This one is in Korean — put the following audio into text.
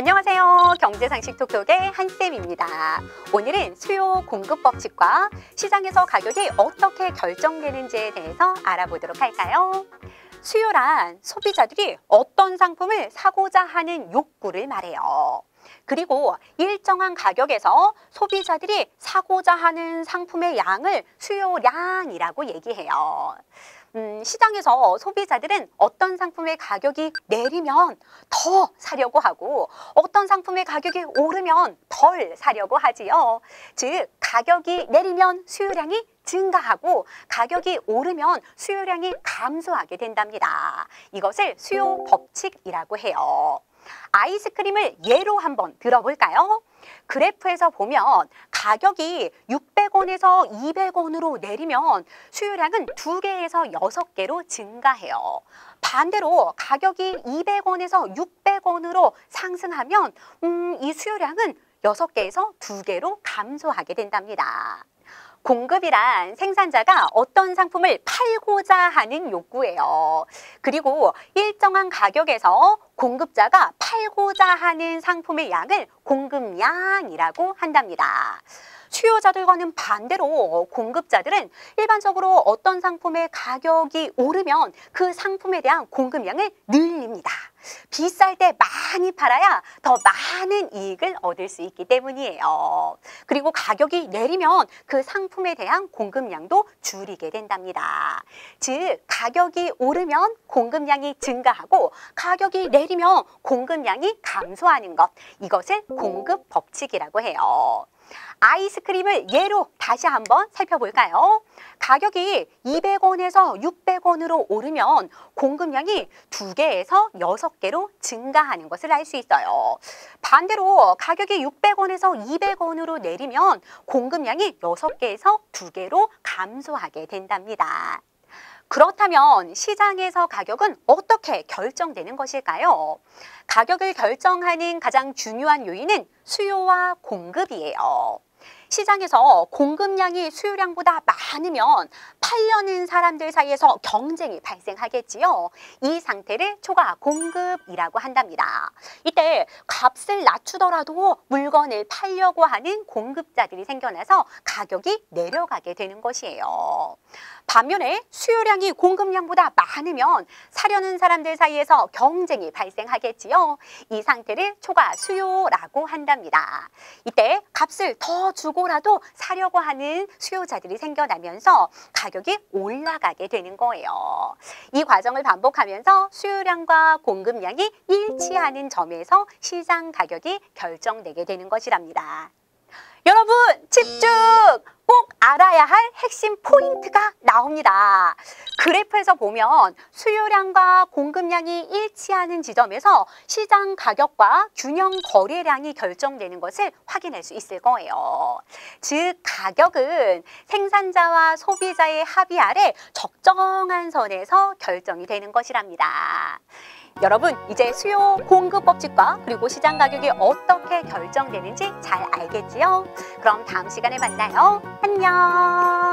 안녕하세요. 경제상식 톡톡의 한쌤입니다. 오늘은 수요 공급 법칙과 시장에서 가격이 어떻게 결정되는지에 대해서 알아보도록 할까요? 수요란 소비자들이 어떤 상품을 사고자 하는 욕구를 말해요. 그리고 일정한 가격에서 소비자들이 사고자 하는 상품의 양을 수요량이라고 얘기해요. 시장에서 소비자들은 어떤 상품의 가격이 내리면 더 사려고 하고 어떤 상품의 가격이 오르면 덜 사려고 하지요. 즉, 가격이 내리면 수요량이 증가하고 가격이 오르면 수요량이 감소하게 된답니다. 이것을 수요 법칙이라고 해요. 아이스크림을 예로 한번 들어볼까요? 그래프에서 보면 가격이 600원에서 200원으로 내리면 수요량은 2개에서 6개로 증가해요. 반대로 가격이 200원에서 600원으로 상승하면 이 수요량은 6개에서 2개로 감소하게 된답니다. 공급이란 생산자가 어떤 상품을 팔고자 하는 욕구예요. 그리고 일정한 가격에서 공급자가 팔고자 하는 상품의 양을 공급량이라고 한답니다. 수요자들과는 반대로 공급자들은 일반적으로 어떤 상품의 가격이 오르면 그 상품에 대한 공급량을 늘립니다. 비쌀 때 많이 팔아야 더 많은 이익을 얻을 수 있기 때문이에요. 그리고 가격이 내리면 그 상품에 대한 공급량도 줄이게 된답니다. 즉, 가격이 오르면 공급량이 증가하고 가격이 내리면 공급량이 감소하는 것, 이것을 공급 법칙이라고 해요. 아이스크림을 예로 다시 한번 살펴볼까요? 가격이 200원에서 600원으로 오르면 공급량이 2개에서 6개로 증가하는 것을 알 수 있어요. 반대로 가격이 600원에서 200원으로 내리면 공급량이 6개에서 2개로 감소하게 된답니다. 그렇다면 시장에서 가격은 어떻게 결정되는 것일까요? 가격을 결정하는 가장 중요한 요인은 수요와 공급이에요. 시장에서 공급량이 수요량보다 많으면 팔려는 사람들 사이에서 경쟁이 발생하겠지요. 이 상태를 초과 공급이라고 한답니다. 이때 값을 낮추더라도 물건을 팔려고 하는 공급자들이 생겨나서 가격이 내려가게 되는 것이에요. 반면에 수요량이 공급량보다 많으면 사려는 사람들 사이에서 경쟁이 발생하겠지요. 이 상태를 초과 수요라고 한답니다. 이때 값을 더 주고라도 사려고 하는 수요자들이 생겨나면서 가격이 올라가게 되는 거예요. 이 과정을 반복하면서 수요량과 공급량이 일치하는 점에서 시장 가격이 결정되게 되는 것이랍니다. 여러분, 집중! 꼭 알아야 할 핵심 포인트가 나옵니다. 그래프에서 보면 수요량과 공급량이 일치하는 지점에서 시장 가격과 균형 거래량이 결정되는 것을 확인할 수 있을 거예요. 즉, 가격은 생산자와 소비자의 합의 아래 적정한 선에서 결정이 되는 것이랍니다. 여러분, 이제 수요 공급 법칙과 그리고 시장 가격이 어떻게 결정되는지 잘 알겠지요? 그럼 다음 시간에 만나요. 안녕!